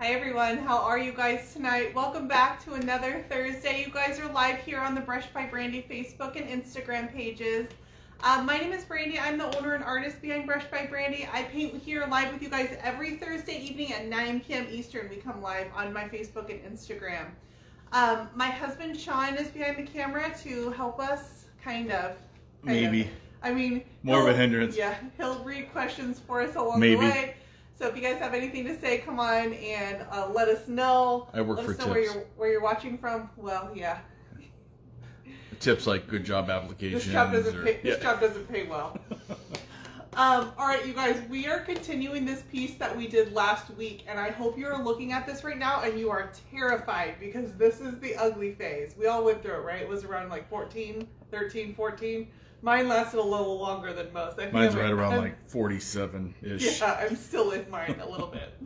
Hi everyone, how are you guys tonight? Welcome back to another Thursday. You guys are live here on the Brush by Brandy Facebook and Instagram pages. My name is Brandy. I'm the owner and artist behind Brush by Brandy. I paint here live with you guys every Thursday evening at 9 p.m. Eastern. We come live on my Facebook and Instagram. My husband Sean is behind the camera to help us, kind of. Maybe. I mean, more of a hindrance. Yeah, he'll read questions for us along the way. So if you guys have anything to say, come on and let us know. I work for tips. Where you're watching from. Well, yeah. Tips like good job applications. This job doesn't pay well. All right, you guys, we are continuing this piece that we did last week, and I hope you are looking at this right now and you are terrified because this is the ugly phase. We all went through it, right? It was around like 14, 13, 14. Mine lasted a little longer than most. Mine's right around like 47-ish. Yeah, I'm still in mine a little bit.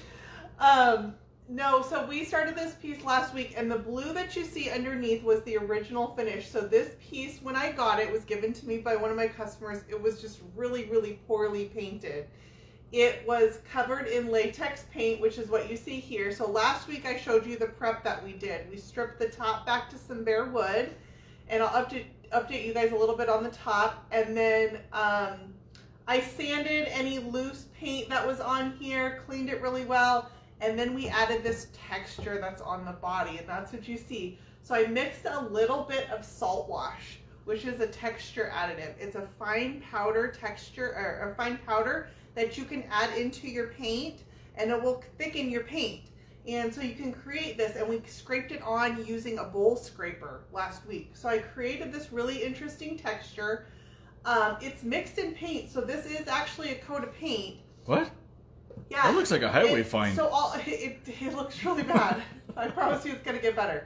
No, so we started this piece last week, and the blue that you see underneath was the original finish. So this piece, when I got it, was given to me by one of my customers. It was just really, really poorly painted. It was covered in latex paint, which is what you see here. So last week I showed you the prep that we did. We stripped the top back to some bare wood, and I'll update you guys a little bit on the top. And then I sanded any loose paint that was on here, cleaned it really well. And then we added this texture that's on the body, and that's what you see. So I mixed a little bit of saltwash, which is a texture additive. It's a fine powder texture, or a fine powder that you can add into your paint, and it will thicken your paint. And so you can create this, and we scraped it on using a bowl scraper last week. So I created this really interesting texture. It's mixed in paint, so this is actually a coat of paint. What? Yeah, that looks like a highway fine. So it looks really bad. I promise you it's going to get better.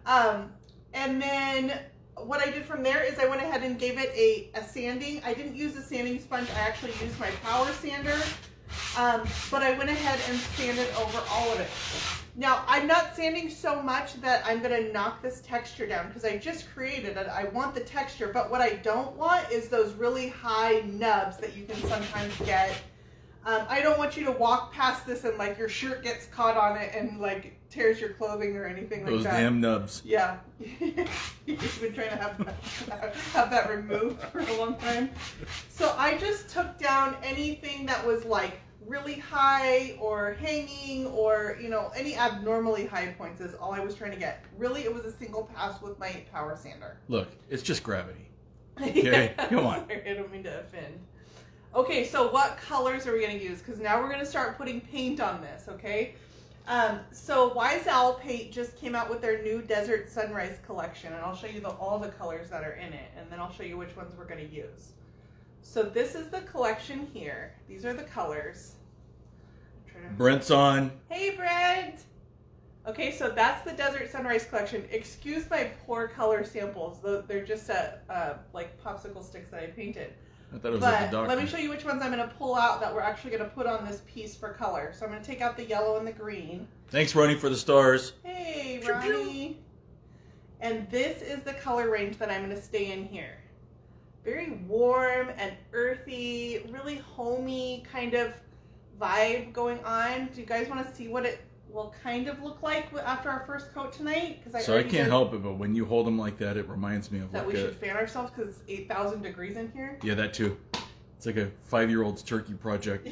And then what I did from there is I went ahead and gave it a sanding. I didn't use a sanding sponge. I actually used my power sander. But I went ahead and sanded over all of it. Now, I'm not sanding so much that I'm going to knock this texture down because I just created it. I want the texture, but what I don't want is those really high nubs that you can sometimes get. I don't want you to walk past this and like your shirt gets caught on it and like tears your clothing or anything like that. Those damn nubs. Yeah. You've been trying to have that removed for a long time. So I just took down anything that was like really high or hanging or, you know, any abnormally high points is all I was trying to get. Really, it was a single pass with my power sander. Look, it's just gravity. Okay, come on. Sorry, I don't mean to offend. Okay, so what colors are we going to use? Because now we're going to start putting paint on this, okay? So Wise Owl Paint just came out with their new Desert Sunrise collection, and I'll show you all the colors that are in it, and then I'll show you which ones we're going to use. So this is the collection here. These are the colors. Brent's on. Hey, Brent! Okay, so that's the Desert Sunrise collection. Excuse my poor color samples. They're just like popsicle sticks that I painted. I thought it was like the doctor. Let me show you which ones I'm going to pull out that we're actually going to put on this piece for color. So I'm going to take out the yellow and the green. Thanks, Ronnie, for the stars. Hey, Ronnie. And this is the color range that I'm going to stay in here. Very warm and earthy, really homey kind of vibe going on. Do you guys want to see what it will kind of look like after our first coat tonight? So I can't help it, but when you hold them like that, it reminds me of that we should fan ourselves because it's 8,000 degrees in here. Yeah, that too. It's like a 5-year-old's turkey project.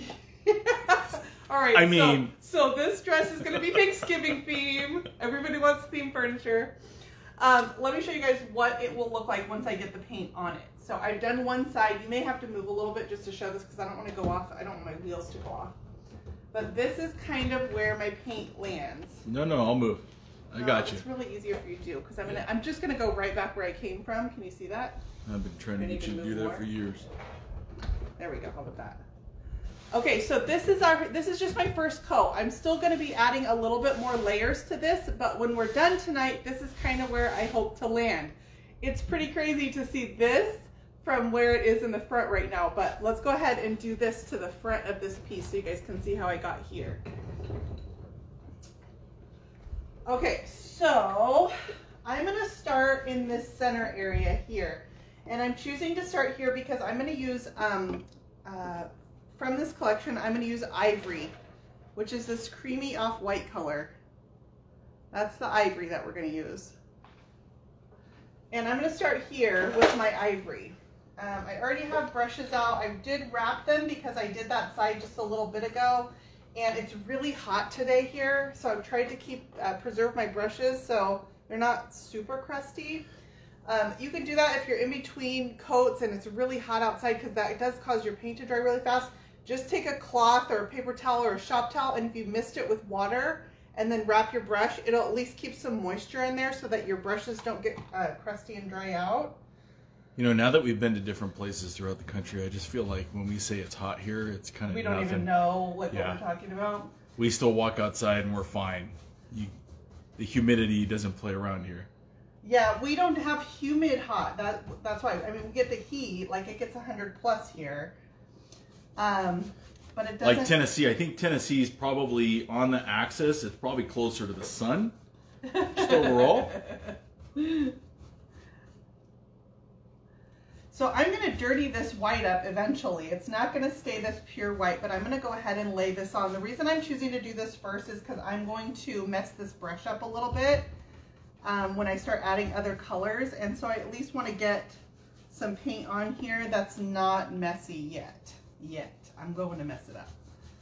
All right. I mean, so this dress is going to be Thanksgiving theme. Everybody wants theme furniture. Let me show you guys what it will look like once I get the paint on it. So I've done one side. You may have to move a little bit just to show this because I don't want to go off. I don't want my wheels to go off. But this is kind of where my paint lands. No, I'll move. I got you. It's really easier for you to do because I'm just gonna go right back where I came from. Can you see that? I've been trying to get you to do that for years. There we go. How about that? Okay, so this is just my first coat. I'm still gonna be adding a little bit more layers to this, but when we're done tonight, this is kind of where I hope to land. It's pretty crazy to see this from where it is in the front right now, but let's go ahead and do this to the front of this piece so you guys can see how I got here. Okay, so I'm gonna start in this center area here, and I'm choosing to start here because I'm gonna use from this collection I'm gonna use ivory which is this creamy off-white color. That's the ivory that we're going to use. And I'm going to start here with my ivory. I already have brushes out. I did wrap them because I did that side just a little bit ago. And it's really hot today here, so I've tried to preserve my brushes so they're not super crusty. You can do that if you're in between coats and it's really hot outside, because that does cause your paint to dry really fast. Just take a cloth or a paper towel or a shop towel, and if you mist it with water and then wrap your brush, it'll at least keep some moisture in there so that your brushes don't get crusty and dry out. You know, now that we've been to different places throughout the country, I just feel like when we say it's hot here, it's kind of we don't even know what we're talking about. We still walk outside and we're fine. The humidity doesn't play around here. Yeah, we don't have humid hot. That's why. I mean, we get the heat, like it gets 100 plus here. But it doesn't. Like Tennessee, I think Tennessee's probably on the axis. It's probably closer to the sun, just overall. So I'm going to dirty this white up eventually. It's not going to stay this pure white, but I'm going to go ahead and lay this on. The reason I'm choosing to do this first is because I'm going to mess this brush up a little bit when I start adding other colors. And so I at least want to get some paint on here that's not messy yet. I'm going to mess it up.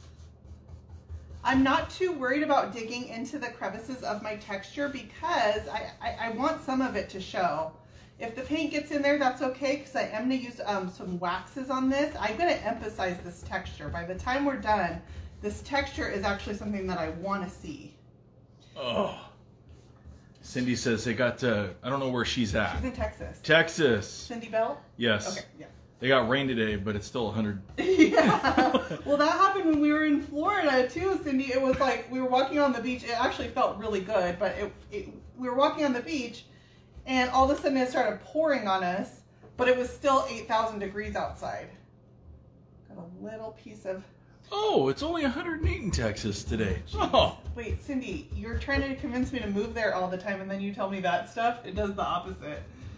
I'm not too worried about digging into the crevices of my texture because I want some of it to show. If the paint gets in there, that's okay, because I am going to use some waxes on this. I'm going to emphasize this texture. By the time we're done, this texture is actually something that I want to see. Oh. Cindy says they got, I don't know where she's at. She's in Texas. Texas. Cindy Bell? Yes. Okay, yeah. They got rain today, but it's still 100. Yeah. Well, that happened when we were in Florida, too, Cindy. It was like we were walking on the beach. It actually felt really good, but we were walking on the beach, and all of a sudden it started pouring on us, but it was still 8,000 degrees outside. Got a little piece of... Oh, it's only 108 in Texas today. Oh. Wait, Cindy, you're trying to convince me to move there all the time, and then you tell me that stuff? It does the opposite.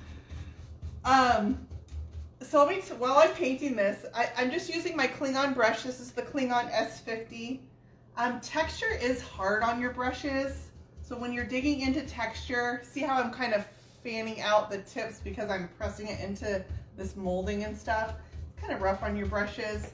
So while I'm painting this, I'm just using my Klingon brush. This is the Klingon S50. Texture is hard on your brushes. So when you're digging into texture, see how I'm kind of fanning out the tips because I'm pressing it into this molding and stuff. It's kind of rough on your brushes.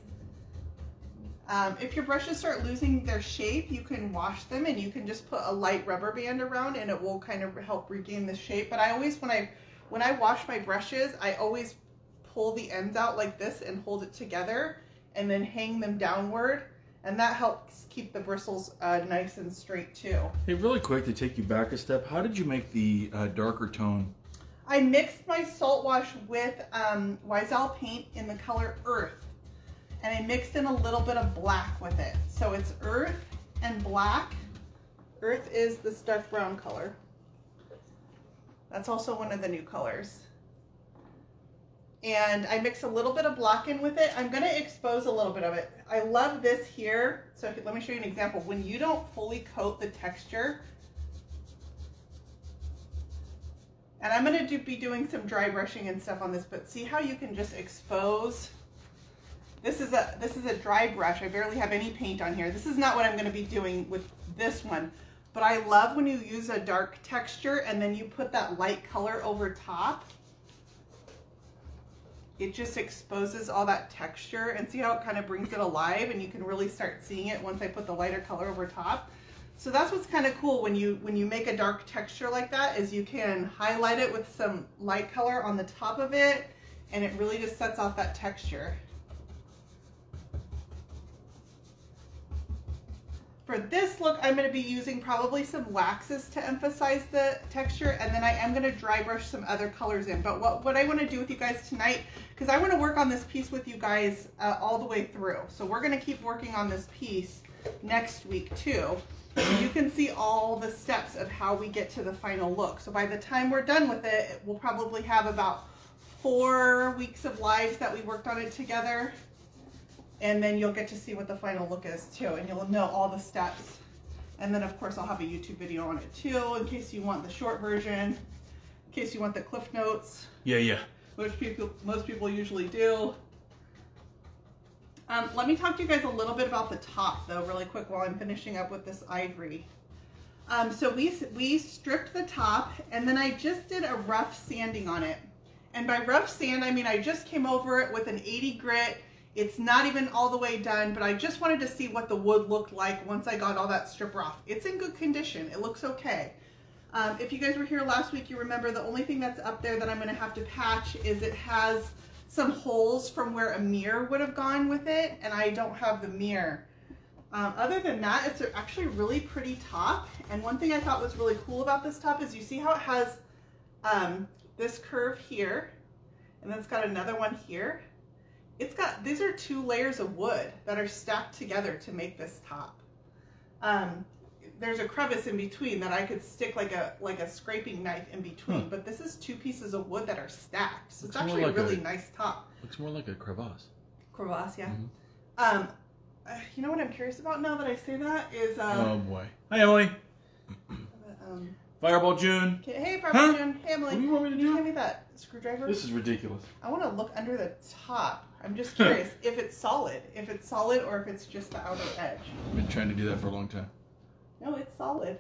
If your brushes start losing their shape, you can wash them and you can just put a light rubber band around and it will kind of help regain the shape. But I always, when I wash my brushes, I always pull the ends out like this and hold it together and then hang them downward, and that helps keep the bristles nice and straight too. Hey, really quick to take you back a step, how did you make the darker tone? I mixed my salt wash with Wiesel paint in the color Earth, and I mixed in a little bit of black with it. So it's Earth and black. Earth is this dark brown color. That's also one of the new colors. And I mix a little bit of black in with it. I'm going to expose a little bit of it. I love this here. So let me show you an example. When you don't fully coat the texture, and I'm going to be doing some dry brushing and stuff on this, but see how you can just expose. This is a dry brush. I barely have any paint on here. This is not what I'm going to be doing with this one, but I love when you use a dark texture and then you put that light color over top. It just exposes all that texture, and see how it kind of brings it alive, and you can really start seeing it once I put the lighter color over top. So that's what's kind of cool when you make a dark texture like that, is you can highlight it with some light color on the top of it, and it really just sets off that texture. For this look, I'm going to be using probably some waxes to emphasize the texture, and then I am going to dry brush some other colors in. But what I want to do with you guys tonight, because I want to work on this piece with you guys all the way through. So we're going to keep working on this piece next week too. You can see all the steps of how we get to the final look. So by the time we're done with it, we'll probably have about 4 weeks of lives that we worked on it together. And then you'll get to see what the final look is too, and you'll know all the steps. And then of course I'll have a YouTube video on it too, in case you want the short version, in case you want the Cliff Notes. Yeah. Which most people usually do. Let me talk to you guys a little bit about the top though, really quick while I'm finishing up with this ivory. So we stripped the top and then I just did a rough sanding on it. And by rough sand, I mean I just came over it with an 80 grit. It's not even all the way done, but I just wanted to see what the wood looked like once I got all that stripper off. It's in good condition. It looks okay. If you guys were here last week, you remember the only thing that's up there that I'm gonna have to patch is it has some holes from where a mirror would have gone with it, and I don't have the mirror. Other than that, it's actually a really pretty top. And one thing I thought was really cool about this top is you see how it has this curve here, and then it's got another one here. It's got, these are 2 layers of wood that are stacked together to make this top. There's a crevice in between that I could stick like a scraping knife in between, but this is 2 pieces of wood that are stacked. So it's actually a really nice top. Looks more like a crevasse. Crevasse, yeah. You know what I'm curious about now that I say that is... oh boy. Hi, Emily. Fireball June. Hey, Fireball June. Hey, Emily. What do you want me to do? Can you hand me that screwdriver? This is ridiculous. I want to look under the top. I'm just curious if it's solid or if it's just the outer edge. I've been trying to do that for a long time. No, it's solid.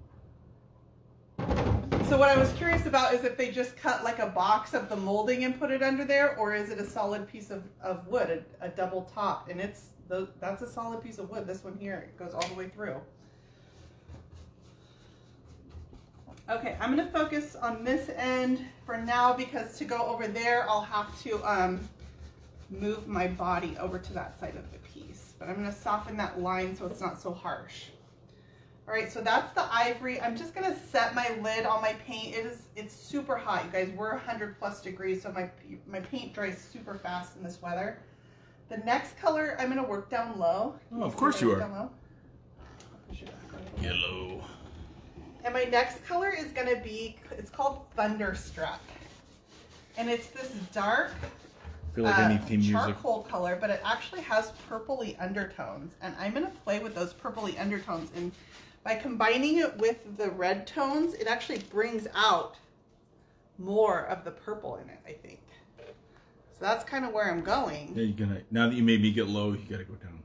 So what I was curious about is if they just cut like a box of the molding and put it under there, or is it a solid piece of wood, a double top, and that's a solid piece of wood. This one here, it goes all the way through. Okay, I'm gonna focus on this end for now because to go over there, I'll have to move my body over to that side of the piece. But I'm gonna soften that line so it's not so harsh. All right, so that's the ivory. I'm just gonna set my lid on my paint. It's super hot, you guys. We're 100+ degrees, so my paint dries super fast in this weather. The next color, I'm gonna work down low. Oh, of course you are. Yellow. And my next color is gonna be, it's called Thunderstruck. And it's this dark I feel like I need theme music. Charcoal color, but it actually has purpley undertones. And I'm gonna play with those purpley undertones. And by combining it with the red tones, it actually brings out more of the purple in it, I think. So that's kind of where I'm going. Yeah, you're gonna, now that you made me get low, you gotta go down.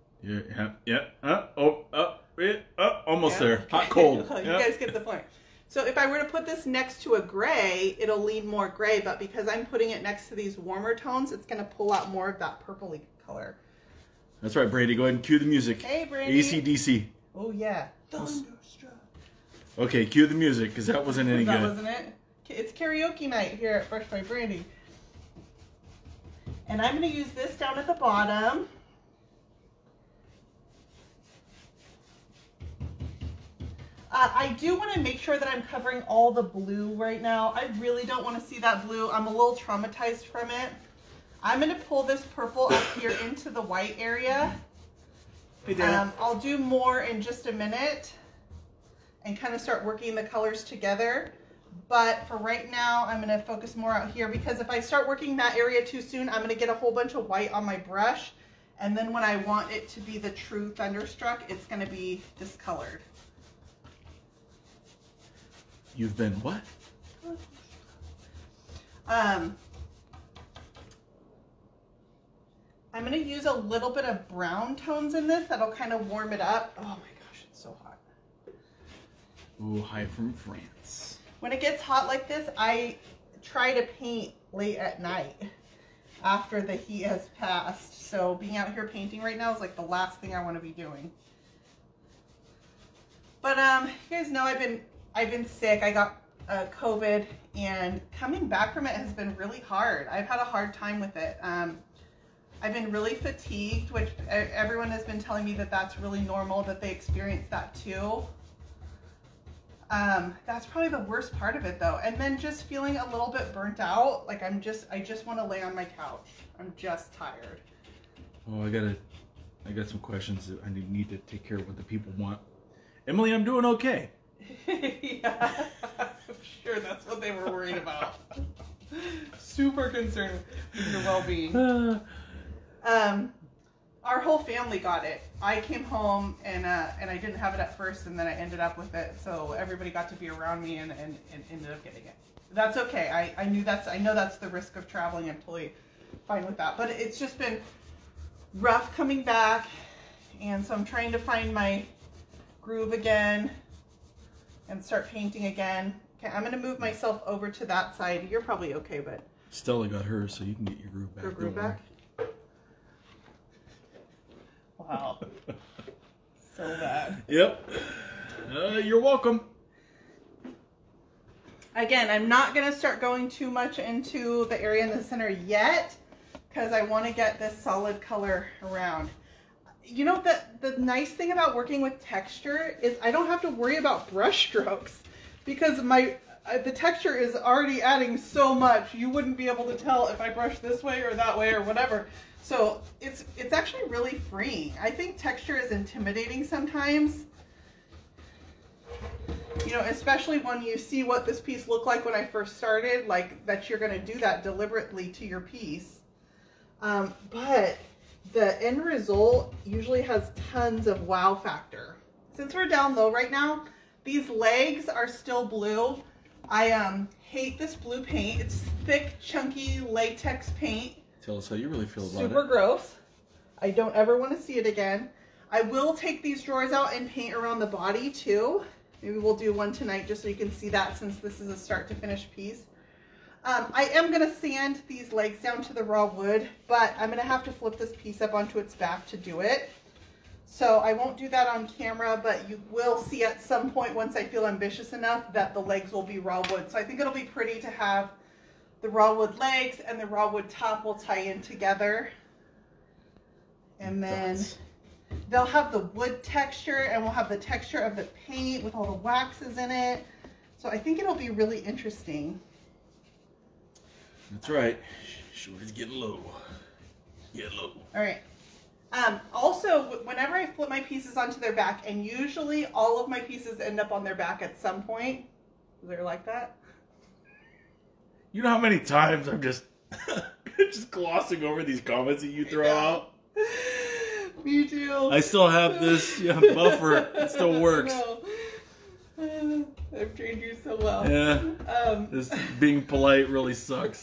Almost there. Okay. Hot, cold. You guys get the point. So if I were to put this next to a gray, it'll lean more gray, but because I'm putting it next to these warmer tones, it's gonna pull out more of that purpley color. That's right, Brandy. Go ahead and cue the music. Hey, Brandy. AC/DC. Oh, yeah. Thunderstruck. Okay, cue the music, because that wasn't any good. That wasn't it? It's karaoke night here at Fresh by Brandy. And I'm going to use this down at the bottom. I do want to make sure that I'm covering all the blue right now. I really don't want to see that blue. I'm a little traumatized from it. I'm going to pull this purple up here into the white area. I'll do more in just a minute and kind of start working the colors together. But for right now, I'm going to focus more out here because if I start working that area too soon, I'm going to get a whole bunch of white on my brush. And then when I want it to be the true Thunderstruck, it's going to be discolored. You've been what? I'm going to use a little bit of brown tones in this. That'll kind of warm it up. Oh my gosh, it's so hot. Ooh, hi from France. When it gets hot like this, I try to paint late at night after the heat has passed. So being out here painting right now is like the last thing I want to be doing. But you guys know I've been sick. I got COVID, and coming back from it has been really hard. I've had a hard time with it. I've been really fatigued, which everyone has been telling me that that's really normal, that they experience that too. That's probably the worst part of it though. And then just feeling a little bit burnt out. Like I just want to lay on my couch. I'm just tired. Oh, I got some questions that I need to take care of what the people want. Emily, I'm doing okay. Yeah, I'm sure that's what they were worried about. Super concerned with your well-being. Our whole family got it. I came home and I didn't have it at first, and then I ended up with it. So everybody got to be around me and ended up getting it. That's okay. I know that's the risk of traveling. I'm totally fine with that. But it's just been rough coming back, and so I'm trying to find my groove again and start painting again. Okay, I'm going to move myself over to that side. You're probably okay, but Stella got hers, so you can get your groove back. your groove back? Wow. So bad. Yep. You're welcome. Again, I'm not going to start going too much into the area in the center yet because I want to get this solid color around. You know, the nice thing about working with texture is I don't have to worry about brush strokes because the texture is already adding so much. You wouldn't be able to tell if I brush this way or that way or whatever. So it's actually really freeing. I think texture is intimidating sometimes. You know, especially when you see what this piece looked like when I first started, like that you're going to do that deliberately to your piece. But the end result usually has tons of wow factor. Since we're down low right now, these legs are still blue. I hate this blue paint. It's thick, chunky latex paint. Tell us how you really feel about it. Super gross. I don't ever want to see it again. I will take these drawers out and paint around the body too. Maybe we'll do one tonight just so you can see that since this is a start to finish piece. I am going to sand these legs down to the raw wood, but I'm going to have to flip this piece up onto its back to do it. So I won't do that on camera, but you will see at some point once I feel ambitious enough that the legs will be raw wood. So I think it'll be pretty to have the raw wood legs and the raw wood top will tie in together. And then they'll have the wood texture and we'll have the texture of the paint with all the waxes in it. So I think it'll be really interesting. That's right. Shorty's getting low. Get low. All right. Also, whenever I flip my pieces onto their back, and usually all of my pieces end up on their back at some point. They're like that. You know how many times I'm just just glossing over these comments that you throw out? Me too. I still have this buffer. It still works. I've trained you so well. Yeah. This being polite really sucks.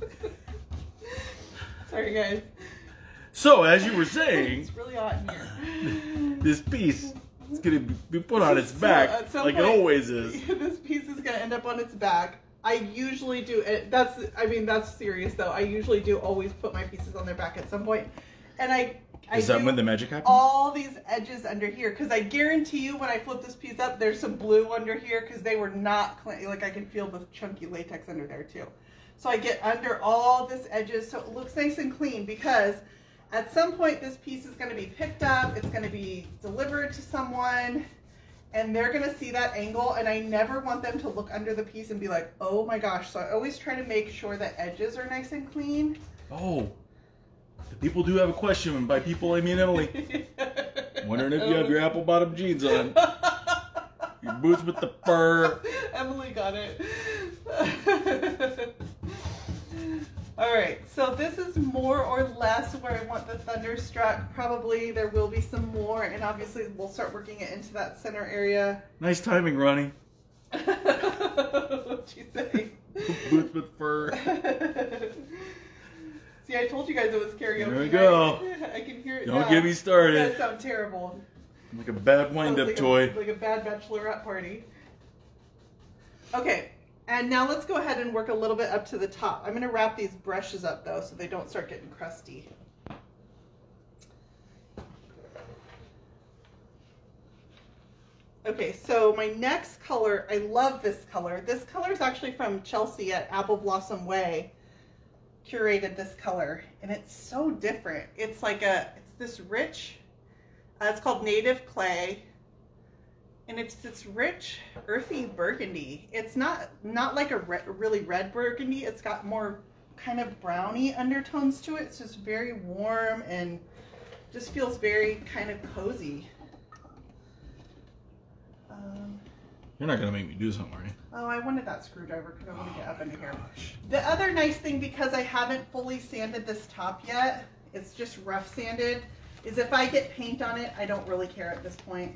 Sorry, guys. So, as you were saying, it's really hot in here. This piece is going to be put on its back, like it always is. This piece is going to end up on its back. I usually do it. That's serious though. I usually do always put my pieces on their back at some point, and is that when the magic happens? All these edges under here, because I guarantee you when I flip this piece up, there's some blue under here because they were not clean. Like I can feel the chunky latex under there too. So I get under all this edges so it looks nice and clean because at some point this piece is going to be picked up, it's going to be delivered to someone, and they're going to see that angle, and I never want them to look under the piece and be like, oh my gosh. So I always try to make sure the edges are nice and clean. Oh. People do have a question, and by people I mean Emily. Wondering if you have your apple bottom jeans on. Your boots with the fur. Emily got it. Alright, so this is more or less where I want the thunderstruck. Probably there will be some more, and obviously we'll start working it into that center area. Nice timing, Ronnie. What'd you say? Boots with fur. See, I told you guys it was karaoke. There we go. I can hear it Don't now. get me started. That sound terrible. Like a bad wind-up toy. Like a bad bachelorette party. Okay, and now let's go ahead and work a little bit up to the top. I'm going to wrap these brushes up though so they don't start getting crusty. Okay, so my next color, I love this color. This color is actually from Chelsea at Apple Blossom Way. Curated this color, and it's so different. It's like it's this rich, it's called Native Clay, and it's this rich, earthy burgundy. It's not like a really red burgundy. It's got more kind of browny undertones to it. It's just very warm and just feels very kind of cozy. You're not going to make me do something, right? Oh, I wanted that screwdriver because I want to get up into here. The other nice thing, because I haven't fully sanded this top yet, it's just rough sanded, is if I get paint on it, I don't really care at this point.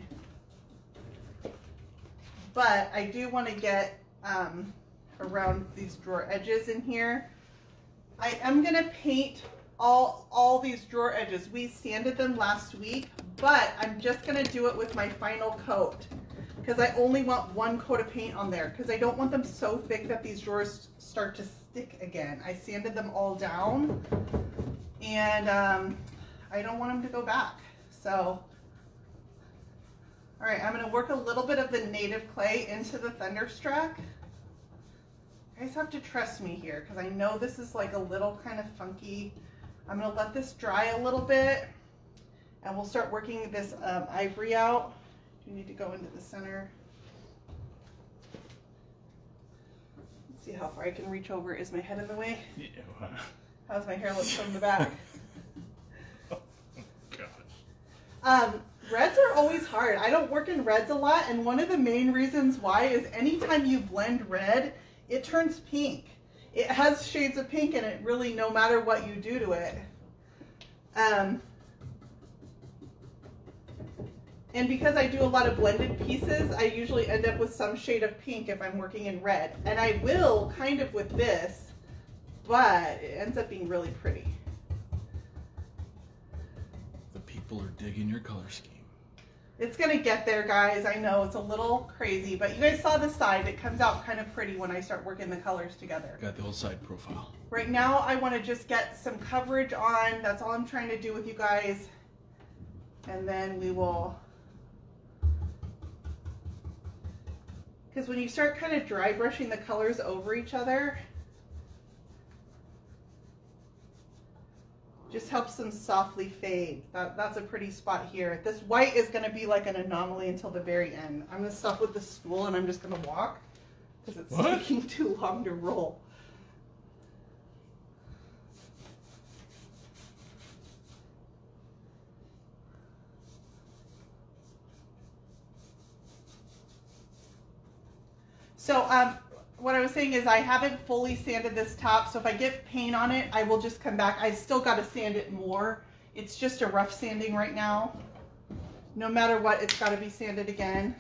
But I do want to get around these drawer edges in here. I am going to paint all these drawer edges. We sanded them last week, but I'm just gonna do it with my final coat because I only want one coat of paint on there because I don't want them so thick that these drawers start to stick again. I sanded them all down and I don't want them to go back. So, all right, I'm gonna work a little bit of the native clay into the thunderstruck. You guys have to trust me here because I know this is like a little kind of funky. I'm gonna let this dry a little bit and we'll start working this ivory out. Do you need to go into the center? Let's see how far I can reach over. Is my head in the way? Yeah. How's my hair look from the back? Oh, gosh. Reds are always hard. I don't work in reds a lot, and one of the main reasons why is anytime you blend red, it turns pink. It has shades of pink in it, really, no matter what you do to it. And because I do a lot of blended pieces, I usually end up with some shade of pink if I'm working in red. And I will kind of with this, but it ends up being really pretty. The people are digging your color scheme. It's gonna get there, guys. I know it's a little crazy, but you guys saw the side. It comes out kind of pretty when I start working the colors together. Got the whole side profile. Right now, I wanna just get some coverage on. That's all I'm trying to do with you guys. And then we will, because when you start kind of dry brushing the colors over each other, just helps them softly fade. That's a pretty spot here. This white is gonna be like an anomaly until the very end. I'm gonna stop with the stool and I'm just gonna walk because it's taking too long to roll. So what I was saying is I haven't fully sanded this top, so if I get paint on it, I will just come back. I still got to sand it more. It's just a rough sanding right now. No matter what, it's got to be sanded again.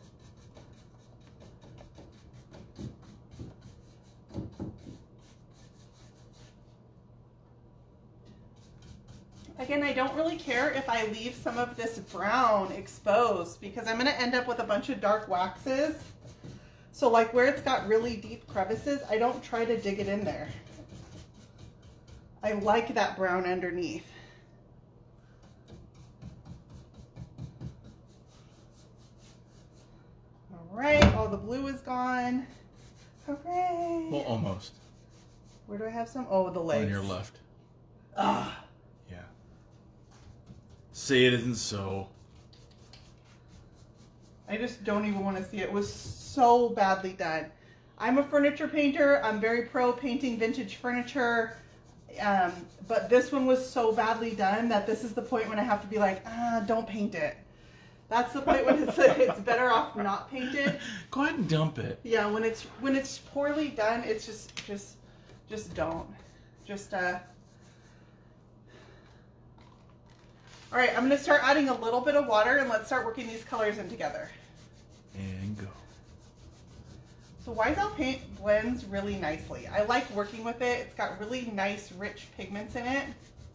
Again, I don't really care if I leave some of this brown exposed because I'm going to end up with a bunch of dark waxes. So like where it's got really deep crevices, I don't try to dig it in there. I like that brown underneath. All right, all the blue is gone. Hooray! Well, almost. Where do I have some? Oh, the legs. On your left. Ah. Yeah. Say it isn't so. I just don't even want to see it. It was so badly done. I'm a furniture painter. I'm very pro painting vintage furniture. But this one was so badly done that this is the point when I have to be like, don't paint it. That's the point when it's better off not painted. Go ahead and dump it. Yeah, when it's poorly done, it's just don't. All right, I'm gonna start adding a little bit of water and let's start working these colors in together. And go. So Wiseout paint blends really nicely. I like working with it. It's got really nice, rich pigments in it.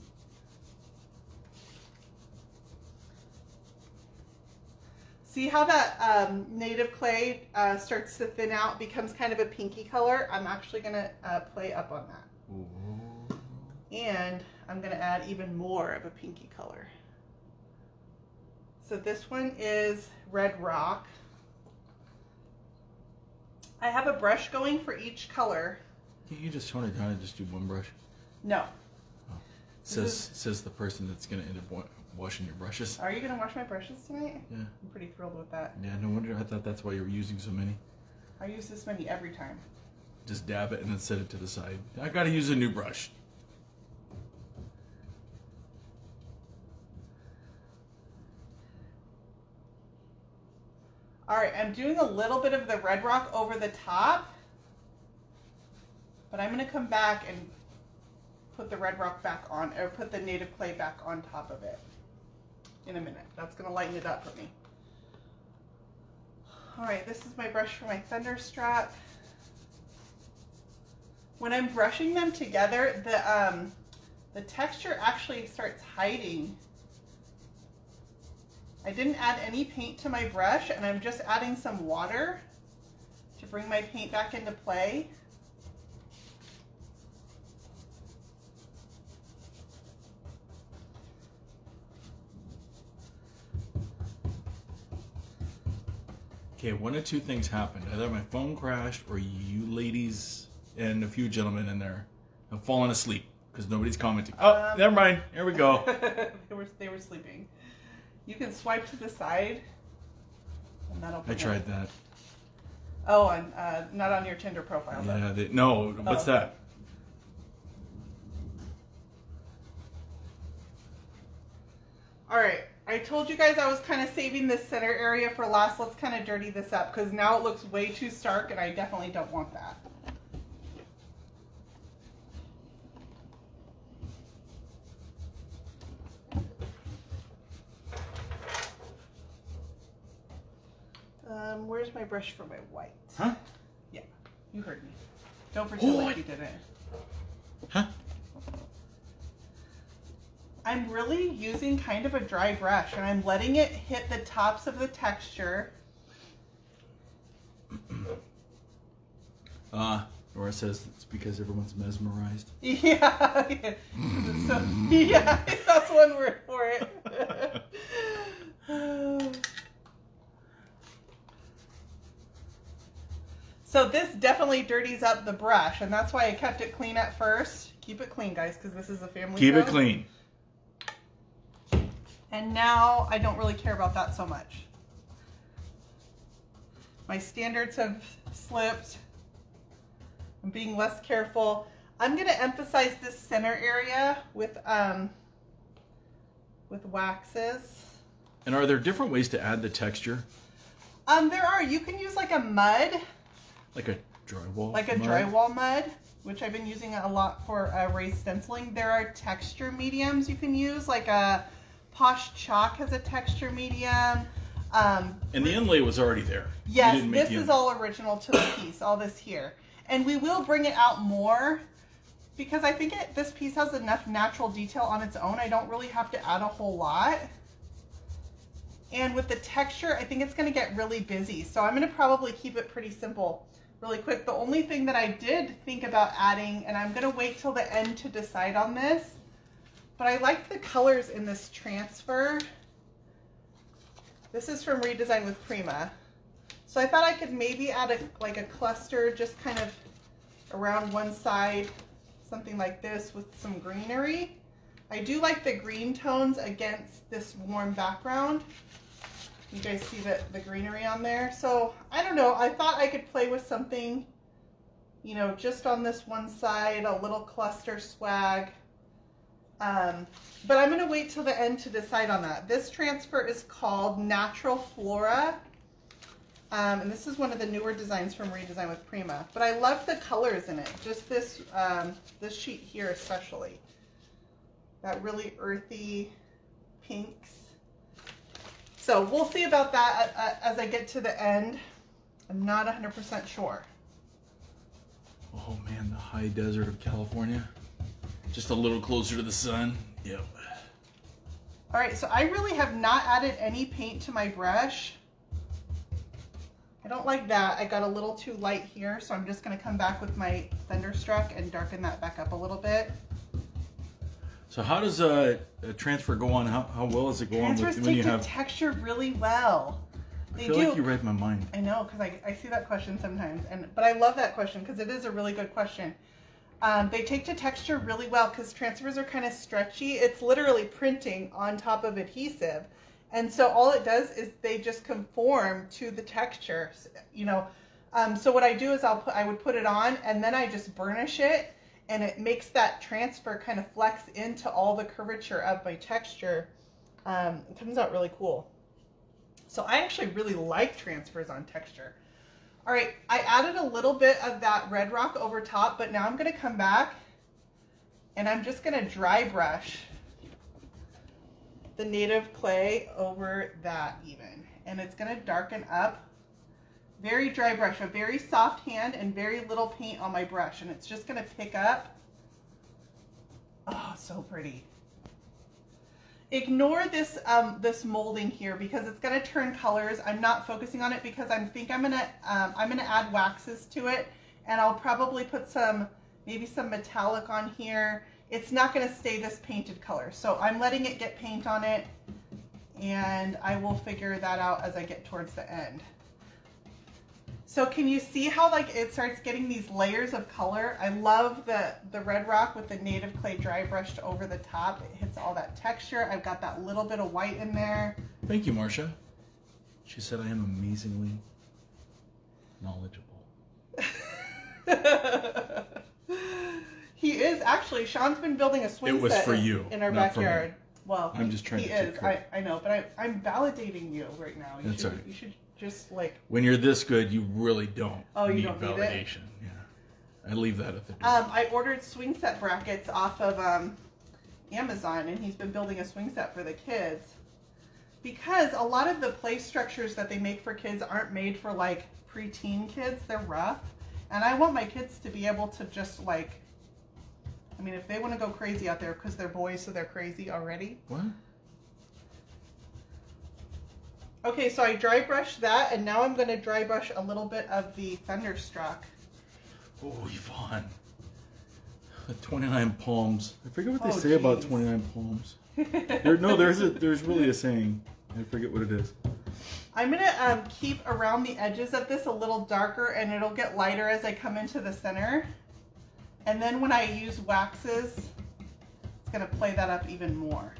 See how that native clay starts to thin out, becomes kind of a pinky color? I'm actually gonna play up on that. Ooh. And I'm gonna add even more of a pinky color. So this one is Red Rock. I have a brush going for each color. Can't you just tone it down and just do one brush? No. Oh. Says the person that's going to end up washing your brushes. Are you going to wash my brushes tonight? Yeah. I'm pretty thrilled with that. Yeah, no wonder. I thought that's why you were using so many. I use this many every time. Just dab it and then set it to the side. I got to use a new brush. All right, I'm doing a little bit of the Red Rock over the top, but I'm gonna come back and put the Red Rock back on, or put the native clay back on top of it in a minute. That's gonna lighten it up for me. All right, this is my brush for my thunderstruck. When I'm brushing them together, the texture actually starts hiding. I didn't add any paint to my brush, and I'm just adding some water to bring my paint back into play. Okay, one of two things happened. Either my phone crashed or you ladies and a few gentlemen in there have fallen asleep because nobody's commenting. Oh, never mind. Here we go. they were sleeping. You can swipe to the side and that'll I tried that. Oh, and not on your Tinder profile. Yeah, no, what's that? All right. I told you guys I was kind of saving this center area for last. Let's kind of dirty this up because now it looks way too stark and I definitely don't want that. Where's my brush for my white? Huh? Yeah, you heard me. Don't pretend like you didn't. Huh? I'm really using kind of a dry brush and I'm letting it hit the tops of the texture. Nora says it's because everyone's mesmerized. Yeah. So, yeah, that's one word for it. So this definitely dirties up the brush, and that's why I kept it clean at first. Keep it clean, guys, because this is a family Keep show. it clean. And now I don't really care about that so much. My standards have slipped. I'm being less careful. I'm going to emphasize this center area with waxes. And are there different ways to add the texture? There are. You can use like a mud. Like a drywall? Like a drywall mud, which I've been using a lot for raised stenciling. There are texture mediums you can use, like a Posh Chalk has a texture medium. And the inlay was already there. Yes, this is all original to the piece, all this here. And we will bring it out more because I think this piece has enough natural detail on its own. I don't really have to add a whole lot. And with the texture, I think it's going to get really busy. So I'm going to probably keep it pretty simple really quick. The only thing that I did think about adding, and I'm going to wait till the end to decide on this, but I like the colors in this transfer. This is from Redesign with Prima. So I thought I could maybe add like a cluster just kind of around one side, something like this with some greenery. I do like the green tones against this warm background. You guys see the greenery on there. So I don't know, I thought I could play with something, you know, just on this one side, a little cluster swag. But I'm going to wait till the end to decide on that. This transfer is called Natural Flora. And this is one of the newer designs from Redesign with Prima. But I love the colors in it. Just this, this sheet here especially. That really earthy pinks. So we'll see about that as I get to the end. I'm not 100% sure. Oh man, the high desert of California. Just a little closer to the sun. Yep. All right, so I really have not added any paint to my brush. I don't like that. I got a little too light here, so I'm just going to come back with my Thunderstruck and darken that back up a little bit. So how does a transfer go on? How well does it go on when you have texture really well? I feel like you read my mind. I know, because I see that question sometimes, but I love that question because it is a really good question. They take to texture really well because transfers are kind of stretchy. It's literally printing on top of adhesive. And so all it does is they just conform to the texture, you know. So what I do is I would put it on and then I just burnish it, and it makes that transfer kind of flex into all the curvature of my texture. It comes out really cool. So I actually really like transfers on texture. All right, I added a little bit of that red rock over top, but now I'm going to come back and I'm just going to dry brush the native clay over that even. And it's going to darken up. Very dry brush, a very soft hand and very little paint on my brush. And it's just going to pick up. Oh, so pretty. Ignore this this molding here because it's gonna turn colors. I'm not focusing on it because I'm gonna add waxes to it, and I'll probably put maybe some metallic on here. It's not gonna stay this painted color, so I'm letting it get paint on it, and I will figure that out as I get towards the end. So can you see how like it starts getting these layers of color? I love the red rock with the native clay dry brushed over the top. It hits all that texture. I've got that little bit of white in there. Thank you, Marcia. She said I am amazingly knowledgeable. He is actually. Sean's been building a swing set. It was for you, in our not for backyard. me. Well, I'm just trying to take take credit. I know, but I'm validating you right now. That's all right. You should just like. When you're this good, you really don't need don't validation. Need it? Yeah, I leave that at the door. I ordered swing set brackets off of Amazon, and he's been building a swing set for the kids. Because a lot of the play structures that they make for kids aren't made for like preteen kids. They're rough, and I want my kids to be able to just like. I mean, if they want to go crazy out there, because they're boys, so they're crazy already. What? Okay, so I dry brushed that, and now I'm going to dry brush a little bit of the Thunderstruck. Oh, Yvonne. 29 palms. I forget what they say about 29 palms. There's really a saying. I forget what it is. I'm going to keep around the edges of this a little darker, and it'll get lighter as I come into the center. And then when I use waxes, it's going to play that up even more.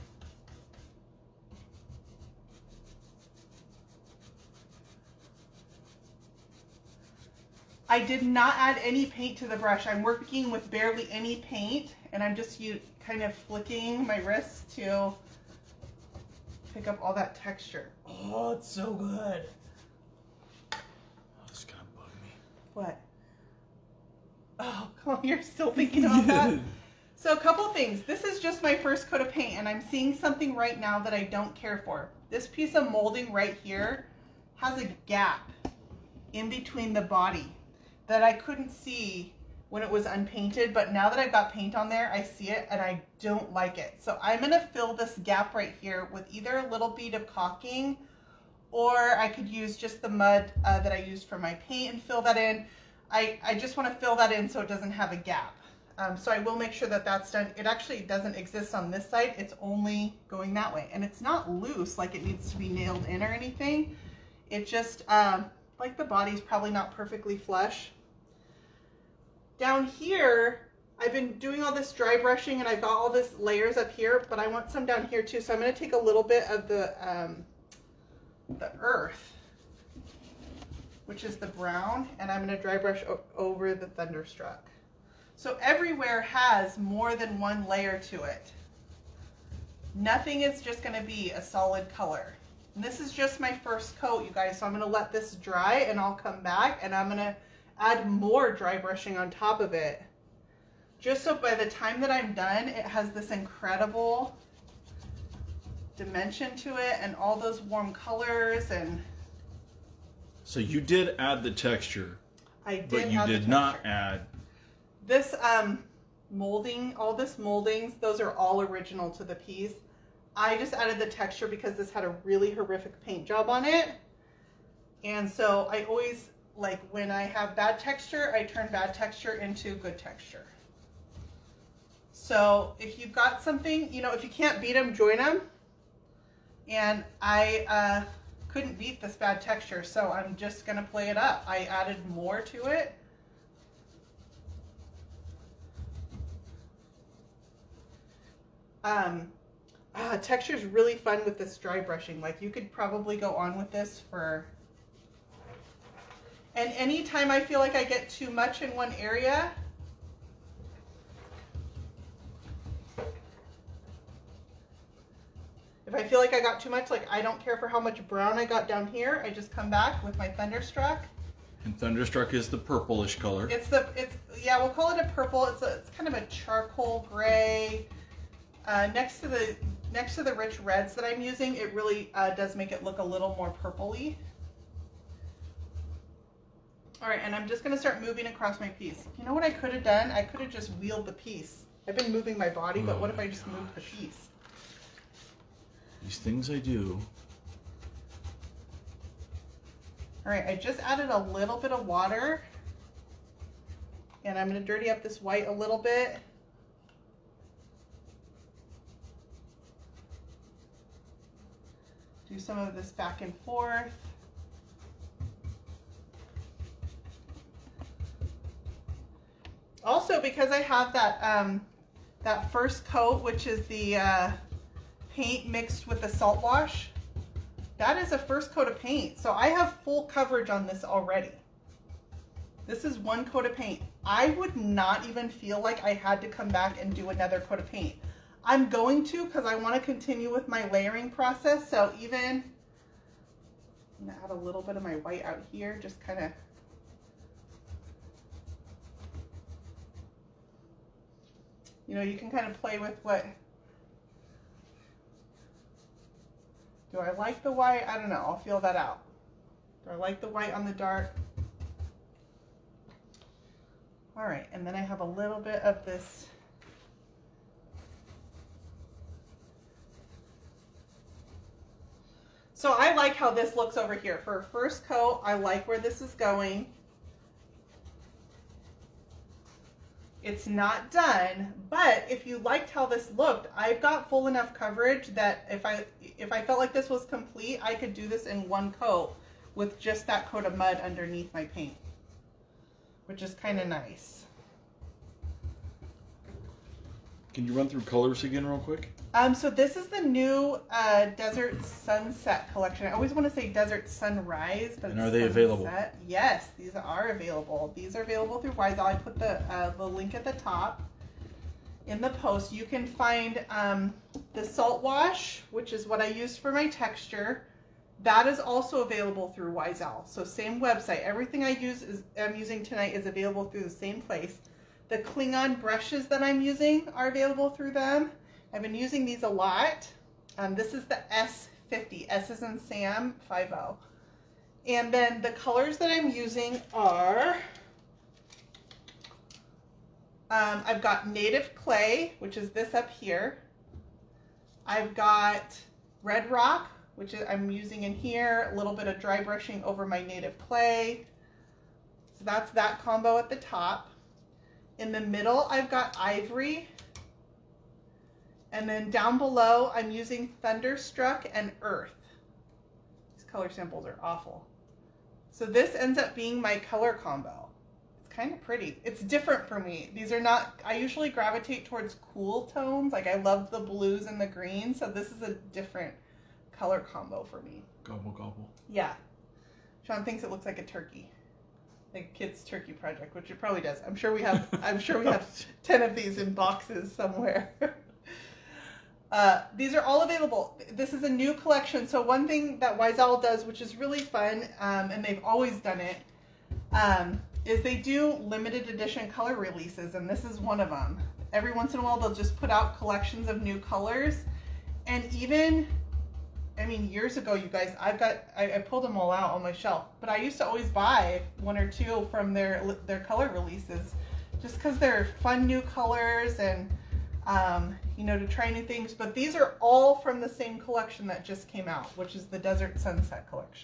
I did not add any paint to the brush. I'm working with barely any paint, and I'm just kind of flicking my wrist to pick up all that texture. Oh, it's so good. Oh, this kind of bugged me. What? Oh, come on, you're still thinking about that? So a couple things. This is just my first coat of paint, and I'm seeing something right now that I don't care for. This piece of molding right here has a gap in between the body that I couldn't see when it was unpainted, but now that I've got paint on there, I see it and I don't like it. So I'm gonna fill this gap right here with either a little bead of caulking, or I could use just the mud that I used for my paint and fill that in. I just want to fill that in so it doesn't have a gap. So I will make sure that that's done. It actually doesn't exist on this side. It's only going that way. And it's not loose like it needs to be nailed in or anything. It just, like the body's probably not perfectly flush. Down here, I've been doing all this dry brushing and I've got all this layers up here, but I want some down here too. So I'm going to take a little bit of the earth, which is the brown, and I'm going to dry brush over the Thunderstruck. So everywhere has more than one layer to it. Nothing is just going to be a solid color. And this is just my first coat, you guys, so I'm going to let this dry and I'll come back and I'm going to add more dry brushing on top of it. Just so by the time that I'm done, it has this incredible dimension to it and all those warm colors. And so you did add the texture, but you did not add this molding. All this moldings, those are all original to the piece. I just added the texture because this had a really horrific paint job on it, and so I always, like, when I have bad texture, I turn bad texture into good texture. So if you've got something, you know, if you can't beat them, join them. And I couldn't beat this bad texture, so I'm just gonna play it up. I added more to it. Texture is really fun with this dry brushing. Like, you could probably go on with this for, and anytime I feel like I get too much in one area, if I feel like I got too much, like, I don't care for how much brown I got down here, I just come back with my Thunderstruck. And Thunderstruck is the purplish color. Yeah, we'll call it a purple. It's kind of a charcoal gray. Next to the rich reds that I'm using, it really does make it look a little more purpley. All right, and I'm just gonna start moving across my piece. You know what I could have done? I could have just wheeled the piece I've been moving my body, but what if I just moved the piece? These things I do. All right, I just added a little bit of water, and I'm going to dirty up this white a little bit. Do some of this back and forth. Also, because I have that that first coat, which is the paint mixed with the salt wash, that is a first coat of paint. So I have full coverage on this already. This is one coat of paint. I would not even feel like I had to come back and do another coat of paint. I'm going to, because I want to continue with my layering process. So even, I'm going to add a little bit of my white out here, just kind of. You know, you can kind of play with what. Do I like the white? I don't know. I'll feel that out. Do I like the white on the dark? All right, and then I have a little bit of this. So I like how this looks over here. For a first coat, I like where this is going. It's not done, but if you liked how this looked, I've got full enough coverage that if I felt like this was complete, I could do this in one coat with just that coat of mud underneath my paint, which is kind of nice. Can you run through colors again real quick? So this is the new Desert Sunset collection. I always want to say Desert Sunrise, but and are they available? Yes, these are available. These are available through Wisal. I put the link at the top in the post. You can find the salt wash, which is what I used for my texture. That is also available through Wisal. So same website. Everything I'm using tonight is available through the same place. The Klingon brushes that I'm using are available through them. I've been using these a lot. This is the S50, S as in Sam, 50. And then the colors that I'm using are, I've got Native Clay, which is this up here. I've got Red Rock, which I'm using in here, a little bit of dry brushing over my Native Clay. So that's that combo at the top. In the middle, I've got Ivory. And then down below, I'm using Thunderstruck and Earth. These color samples are awful. So this ends up being my color combo. It's kind of pretty. It's different for me. These are not, I usually gravitate towards cool tones. Like I love the blues and the greens. So this is a different color combo for me. Gobble, gobble. Yeah. Sean thinks it looks like a turkey. Like a kid's turkey project, which it probably does. I'm sure we have 10 of these in boxes somewhere. These are all available. This is a new collection. So one thing that Wisal does, which is really fun, and they've always done it, is they do limited edition color releases, and this is one of them. Every once in a while, they'll just put out collections of new colors. And even, I mean, years ago, you guys, I pulled them all out on my shelf, but I used to always buy one or two from their color releases, just because they're fun new colors and, you know, to try new things. But these are all from the same collection that just came out, which is the Desert Sunset collection.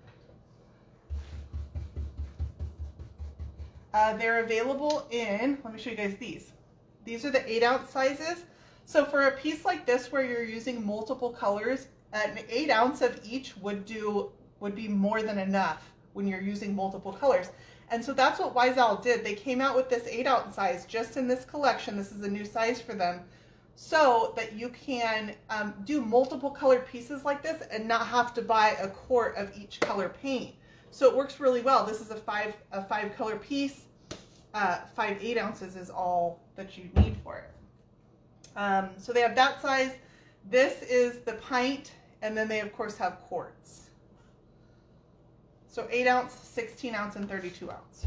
They're available in, let me show you guys these. These are the 8-ounce sizes. So for a piece like this where you're using multiple colors, an 8 ounce of each would be more than enough when you're using multiple colors. And so that's what Wisal did. They came out with this 8-ounce size just in this collection. This is a new size for them, so that you can do multiple colored pieces like this and not have to buy a quart of each color paint. So it works really well. This is a five color piece. 5 8 ounces is all that you need for it. So they have that size. This is the pint, and then they of course have quarts. So 8 ounce, 16 ounce, and 32 ounce.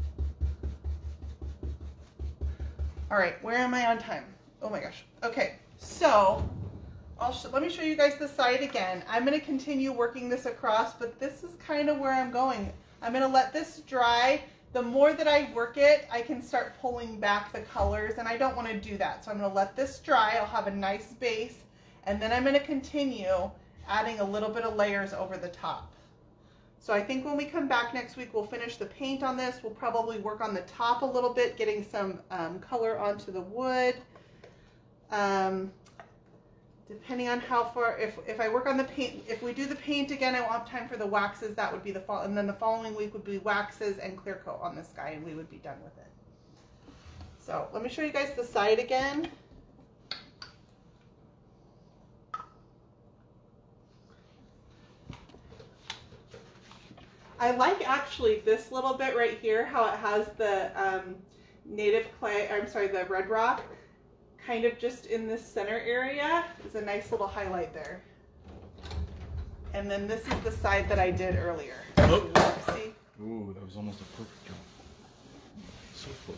All right, where am I on time? Oh my gosh. Okay, so let me show you guys the side again. I'm going to continue working this across, but this is kind of where I'm going. I'm going to let this dry. the more that I work it, I can start pulling back the colors, and I don't want to do that. So I'm going to let this dry. I'll have a nice base, and then I'm going to continue adding a little bit of layers over the top. So I think when we come back next week, we'll finish the paint on this. We'll probably work on the top a little bit, getting some color onto the wood. Depending on how far, if I work on the paint, if we do the paint again, I won't have time for the waxes. That would be the fall, and then the following week would be waxes and clear coat on this guy, and we would be done with it. So let me show you guys the side again. I like actually this little bit right here, how it has the native clay, I'm sorry, the red rock, kind of just in this center area is a nice little highlight there. And then this is the side that I did earlier. Oh. See? Ooh, that was almost a perfect job. So close.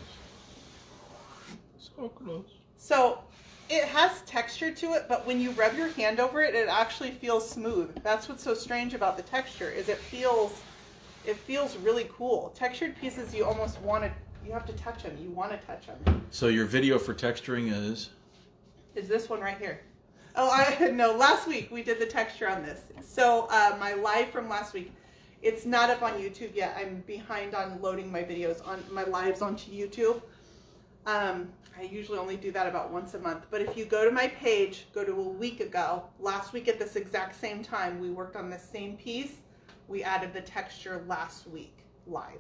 So close. So it has texture to it, but when you rub your hand over it, it actually feels smooth. That's what's so strange about the texture, is it feels really cool. Textured pieces, you almost want to, you have to touch them. You want to touch them. So your video for texturing is this one right here. Oh, no, last week we did the texture on this. So my live from last week, it's not up on YouTube yet. I'm behind on loading my videos on my lives onto YouTube. I usually only do that about once a month. But if you go to my page, go to a week ago, last week at this exact same time, we worked on this same piece. We added the texture last week live.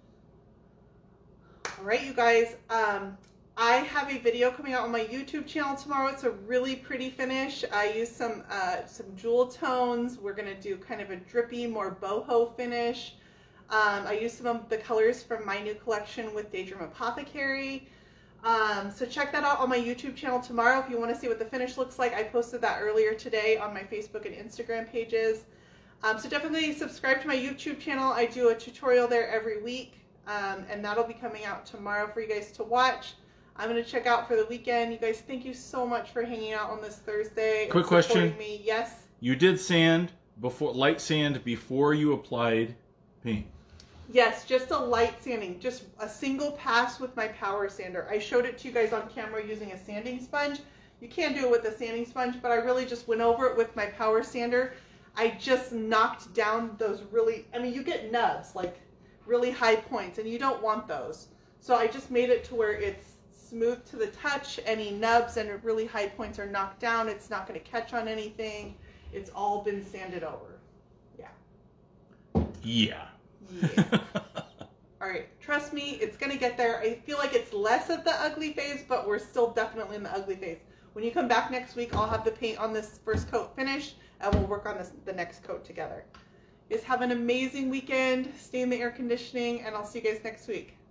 All right, you guys, I have a video coming out on my YouTube channel tomorrow. It's a really pretty finish. I used some jewel tones. We're gonna do kind of a drippy, more boho finish. I used some of the colors from my new collection with Daydream Apothecary. So check that out on my YouTube channel tomorrow if you want to see what the finish looks like. I posted that earlier today on my Facebook and Instagram pages. So definitely subscribe to my YouTube channel. I do a tutorial there every week. And that'll be coming out tomorrow for you guys to watch. I'm going to check out for the weekend. You guys, thank you so much for hanging out on this Thursday. Quick question. Me. Yes? You did sand before, light sand before you applied paint? Yes, just a light sanding. Just a single pass with my power sander. I showed it to you guys on camera using a sanding sponge. You can do it with a sanding sponge, but I really just went over it with my power sander. I just knocked down those really, I mean, you get nubs, like really high points, and you don't want those. So I just made it to where it's smooth to the touch. Any nubs and really high points are knocked down. It's not going to catch on anything. It's all been sanded over. Yeah. Yeah. Yeah. All right. Trust me, it's going to get there. I feel like it's less of the ugly phase, but we're still definitely in the ugly phase. When you come back next week, I'll have the paint on this first coat finished, and we'll work on the next coat together. You guys have an amazing weekend. Stay in the air conditioning, and I'll see you guys next week.